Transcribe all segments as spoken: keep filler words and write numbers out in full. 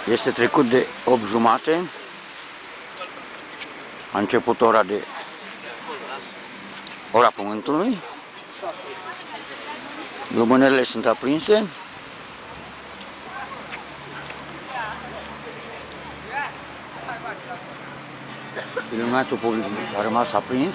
Este trecut de opt jumate. A început ora de ora Pământului. Lumânările sunt aprinse. Iluminatul public a rămas aprins.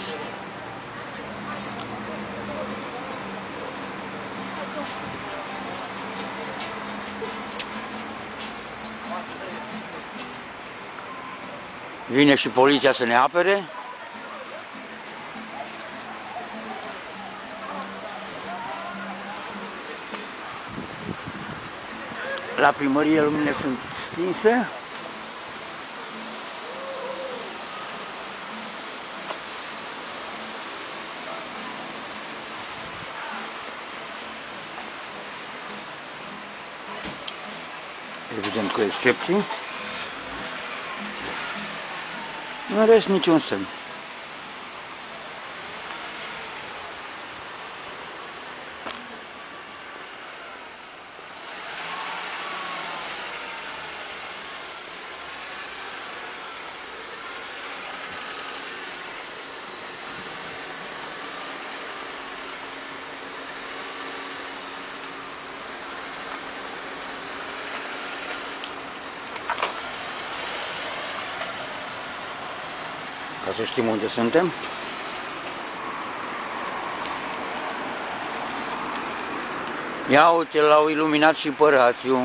Vine și poliția să ne apere. La primărie luminile sunt stinse. Evident cu excepții. În rest niciun semn. Ca să știm unde suntem. Ia uite, l-au iluminat și pe rațiu.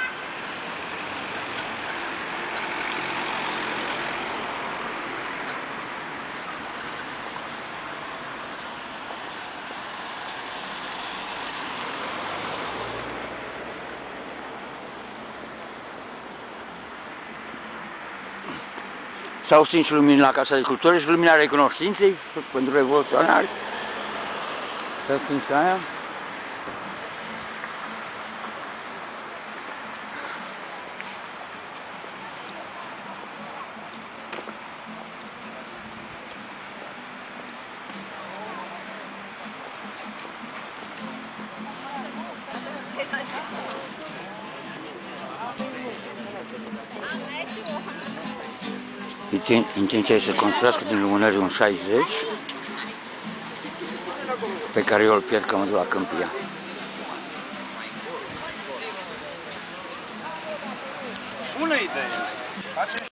S-au stins și lumini la Casa de Cultură și lumina recunoștinței pentru revoluționari. S-a stins și aia. Intenția este să construiască din lumânări un șaizeci, pe care eu îl pierd că mă duc la Câmpia. Bună idee!